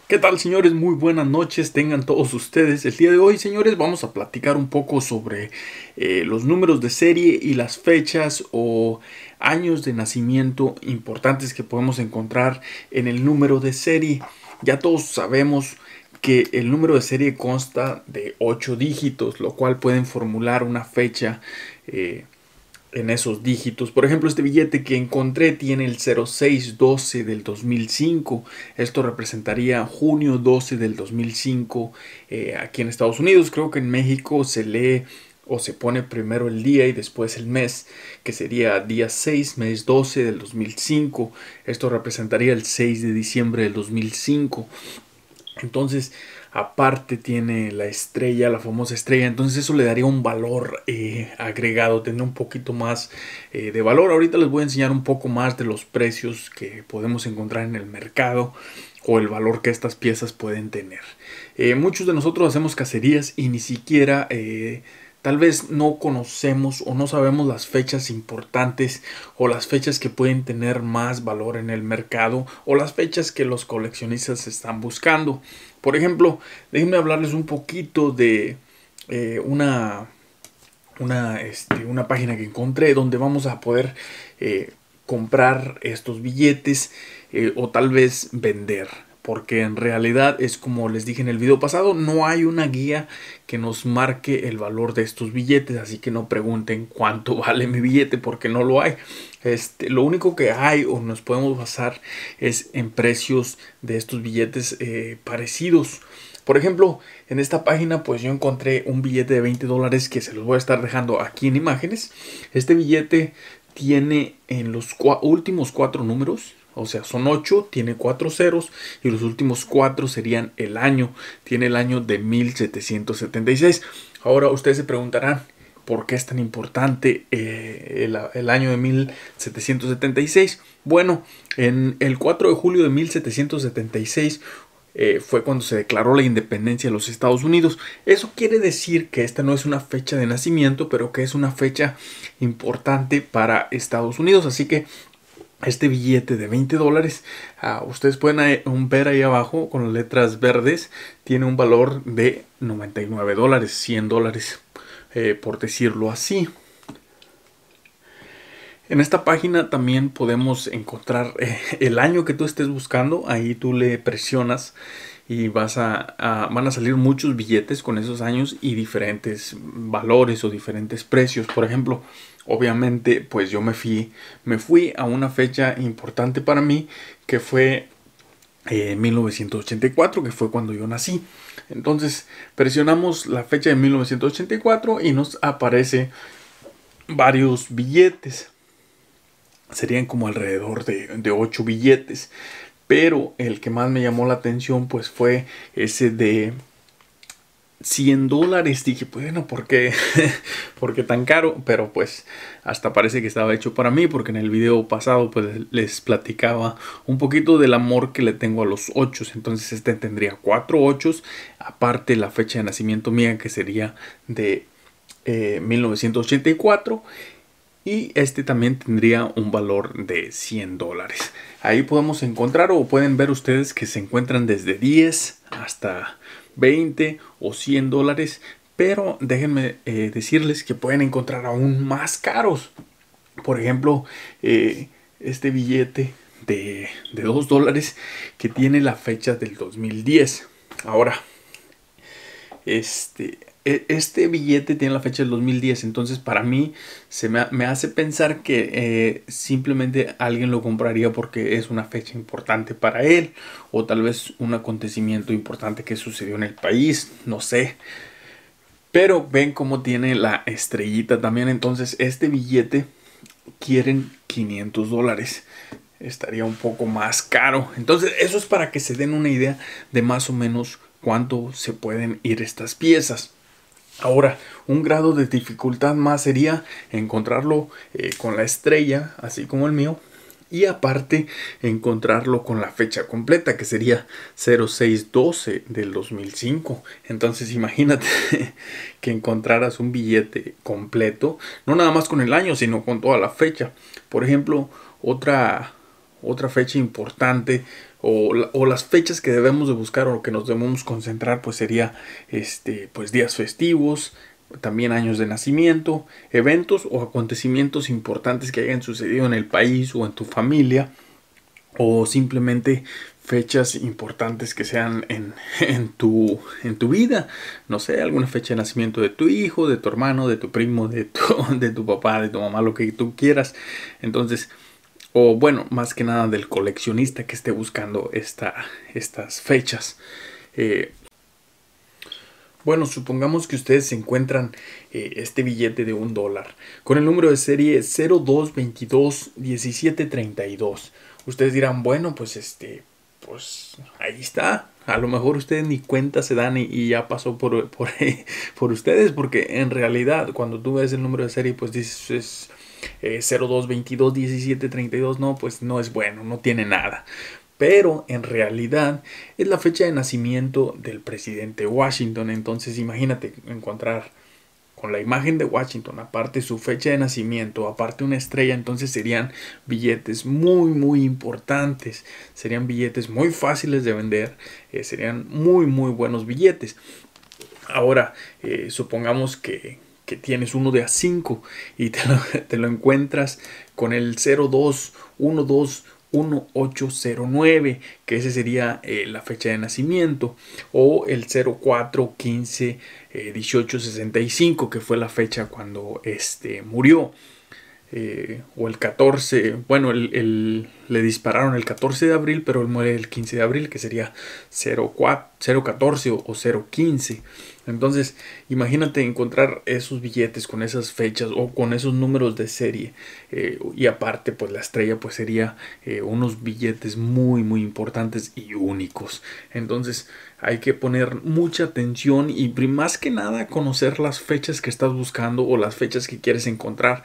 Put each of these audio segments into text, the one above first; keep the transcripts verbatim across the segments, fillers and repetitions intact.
¿Qué tal, señores? Muy buenas noches tengan todos ustedes. El día de hoy, señores, vamos a platicar un poco sobre eh, los números de serie y las fechas o años de nacimiento importantes que podemos encontrar en el número de serie. Ya todos sabemos que el número de serie consta de ocho dígitos, lo cual pueden formular una fecha eh, en esos dígitos. Por ejemplo, este billete que encontré tiene el cero seis doce del dos mil cinco. Esto representaría junio doce del dos mil cinco eh, aquí en Estados Unidos. Creo que en México se lee o se pone primero el día y después el mes, que sería día seis, mes doce del dos mil cinco. Esto representaría el seis de diciembre del dos mil cinco. Entonces, aparte tiene la estrella, la famosa estrella. Entonces eso le daría un valor eh, agregado, tendría un poquito más eh, de valor. Ahorita les voy a enseñar un poco más de los precios que podemos encontrar en el mercado o el valor que estas piezas pueden tener. Eh, muchos de nosotros hacemos cacerías y ni siquiera... Eh, Tal vez no conocemos o no sabemos las fechas importantes o las fechas que pueden tener más valor en el mercado o las fechas que los coleccionistas están buscando. Por ejemplo, déjenme hablarles un poquito de eh, una, una, este, una página que encontré donde vamos a poder eh, comprar estos billetes eh, o tal vez vender. Porque en realidad es como les dije en el video pasado, no hay una guía que nos marque el valor de estos billetes. Así que no pregunten cuánto vale mi billete porque no lo hay. Este, lo único que hay o nos podemos basar es en precios de estos billetes eh, parecidos. Por ejemplo, en esta página pues yo encontré un billete de veinte dólares que se los voy a estar dejando aquí en imágenes. Este billete tiene en los cua- últimos cuatro números, o sea, son ocho, tiene cuatro ceros y los últimos cuatro serían el año. Tiene el año de mil setecientos setenta y seis. Ahora ustedes se preguntarán, ¿por qué es tan importante eh, el, el año de mil setecientos setenta y seis? Bueno, en el cuatro de julio de mil setecientos setenta y seis eh, fue cuando se declaró la independencia de los Estados Unidos. Eso quiere decir que esta no es una fecha de nacimiento, pero que es una fecha importante para Estados Unidos. Así que este billete de veinte dólares, uh, ustedes pueden ver ahí abajo con las letras verdes, tiene un valor de noventa y nueve dólares, cien dólares, eh, por decirlo así. En esta página también podemos encontrar eh, el año que tú estés buscando. Ahí tú le presionas y vas a, a, van a salir muchos billetes con esos años y diferentes valores o diferentes precios. Por ejemplo, obviamente pues yo me fui, me fui a una fecha importante para mí que fue eh, mil novecientos ochenta y cuatro, que fue cuando yo nací. Entonces presionamos la fecha de mil novecientos ochenta y cuatro y nos aparece varios billetes. Serían como alrededor de, de ocho billetes. Pero el que más me llamó la atención pues fue ese de cien dólares. Dije, bueno, ¿por qué? ¿Por qué tan caro? Pero pues hasta parece que estaba hecho para mí, porque en el video pasado pues les platicaba un poquito del amor que le tengo a los ochos. Entonces este tendría cuatro ochos, aparte la fecha de nacimiento mía que sería de eh, mil novecientos ochenta y cuatro. Y este también tendría un valor de cien dólares. Ahí podemos encontrar o pueden ver ustedes que se encuentran desde diez hasta veinte o cien dólares. Pero déjenme eh, decirles que pueden encontrar aún más caros. Por ejemplo, eh, este billete de, de dos dólares que tiene la fecha del dos mil diez. Ahora, este... Este billete tiene la fecha del dos mil diez, entonces para mí se me, me hace pensar que eh, simplemente alguien lo compraría porque es una fecha importante para él o tal vez un acontecimiento importante que sucedió en el país, no sé. Pero ven cómo tiene la estrellita también, entonces este billete quieren quinientos dólares. Estaría un poco más caro. Entonces eso es para que se den una idea de más o menos cuánto se pueden ir estas piezas. Ahora, un grado de dificultad más sería encontrarlo eh, con la estrella, así como el mío. Y aparte, encontrarlo con la fecha completa, que sería cero seis doce del dos mil cinco. Entonces, imagínate que encontraras un billete completo, no nada más con el año, sino con toda la fecha. Por ejemplo, otra... otra fecha importante o, o las fechas que debemos de buscar o que nos debemos concentrar, pues sería este, pues días festivos, también años de nacimiento, eventos o acontecimientos importantes que hayan sucedido en el país o en tu familia, o simplemente fechas importantes que sean en, en, tu, en tu vida. No sé, alguna fecha de nacimiento de tu hijo, de tu hermano, de tu primo, de tu, de tu papá, de tu mamá, lo que tú quieras. Entonces, o bueno, más que nada del coleccionista que esté buscando esta, estas fechas. Eh, bueno, supongamos que ustedes se encuentran eh, este billete de un dólar con el número de serie cero dos veintidós diecisiete treinta y dos. Ustedes dirán, bueno, pues este, pues ahí está. A lo mejor ustedes ni cuenta se dan y, y ya pasó por, por, por ustedes, porque en realidad cuando tú ves el número de serie, pues dices es, eh, cero dos veintidós diecisiete treinta y dos, no, pues no es bueno, no tiene nada. Pero en realidad es la fecha de nacimiento del presidente Washington. Entonces imagínate encontrar con la imagen de Washington, aparte su fecha de nacimiento, aparte una estrella, entonces serían billetes muy muy importantes, serían billetes muy fáciles de vender, eh, serían muy muy buenos billetes. Ahora, eh, supongamos que, que tienes uno de a cinco y te lo, te lo encuentras con el cero dos uno dos uno ocho cero nueve, que ese sería eh, la fecha de nacimiento, o el cero cuatro quince dieciocho sesenta y cinco, que fue la fecha cuando este murió. Eh, o el catorce, bueno, el, el, le dispararon el catorce de abril, pero él muere el quince de abril, que sería cero catorce o, o cero quince. Entonces, imagínate encontrar esos billetes con esas fechas o con esos números de serie. Eh, y aparte, pues la estrella pues sería eh, unos billetes muy, muy importantes y únicos. Entonces, hay que poner mucha atención y más que nada conocer las fechas que estás buscando o las fechas que quieres encontrar.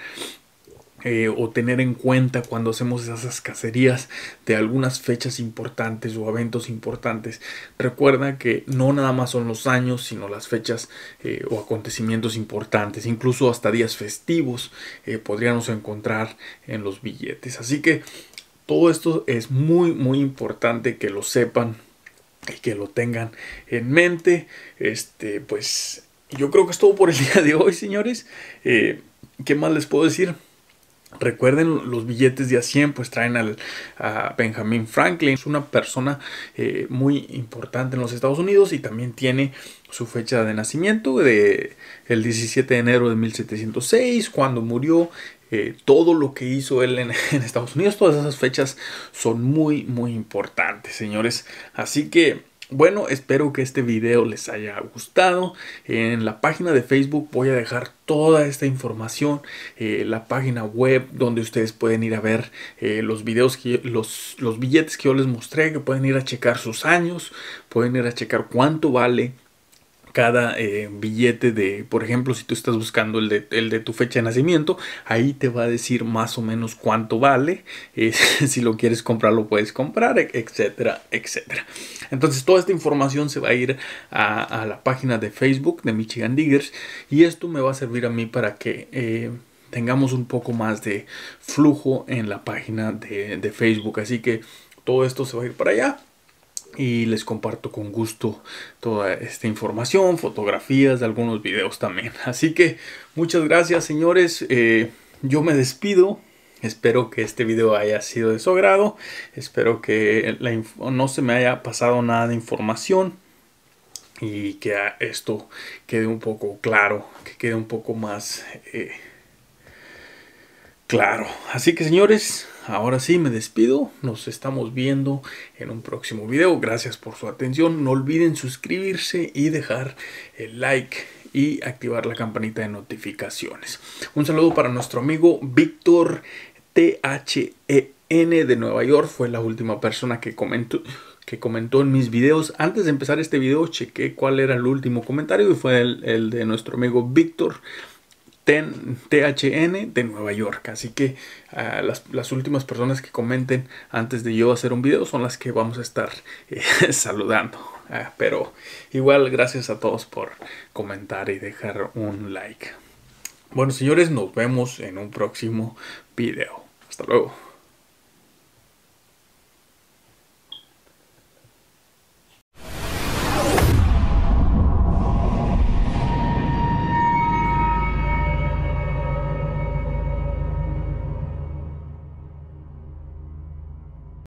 Eh, o tener en cuenta cuando hacemos esas cacerías de algunas fechas importantes o eventos importantes. Recuerda que no nada más son los años, sino las fechas eh, o acontecimientos importantes, incluso hasta días festivos eh, podríamos encontrar en los billetes. Así que todo esto es muy muy importante que lo sepan y que lo tengan en mente. Este, pues yo creo que es todo por el día de hoy, señores. Eh, ¿Qué más les puedo decir? Recuerden, los billetes de a cien pues traen al, a Benjamin Franklin. Es una persona eh, muy importante en los Estados Unidos y también tiene su fecha de nacimiento de el diecisiete de enero de mil setecientos seis, cuando murió. Eh, todo lo que hizo él en, en Estados Unidos, todas esas fechas son muy muy importantes, señores. Así que bueno, espero que este video les haya gustado. En la página de Facebook voy a dejar toda esta información, eh, la página web donde ustedes pueden ir a ver eh, los videos, que, los, los billetes que yo les mostré, que pueden ir a checar sus años, pueden ir a checar cuánto vale cada eh, billete de, por ejemplo, si tú estás buscando el de, el de tu fecha de nacimiento, ahí te va a decir más o menos cuánto vale. Eh, si lo quieres comprar, lo puedes comprar, etcétera, etcétera. Entonces toda esta información se va a ir a, a la página de Facebook de Michigan Diggers, y esto me va a servir a mí para que eh, tengamos un poco más de flujo en la página de, de Facebook. Así que todo esto se va a ir para allá. Y les comparto con gusto toda esta información, fotografías de algunos videos también. Así que muchas gracias, señores. Eh, yo me despido. Espero que este video haya sido de su agrado. Espero que la no se me haya pasado nada de información y que esto quede un poco claro, que quede un poco más eh, claro. Así que, señores, ahora sí me despido. Nos estamos viendo en un próximo video. Gracias por su atención. No olviden suscribirse y dejar el like y activar la campanita de notificaciones. Un saludo para nuestro amigo Víctor T H E N de Nueva York. Fue la última persona que comentó que comentó en mis videos. Antes de empezar este video chequé cuál era el último comentario y fue el, el de nuestro amigo Víctor T H N de Nueva York. Así que uh, las, las últimas personas que comenten antes de yo hacer un video son las que vamos a estar eh, saludando. Uh, pero igual, gracias a todos por comentar y dejar un like. Bueno, señores, nos vemos en un próximo video. Hasta luego.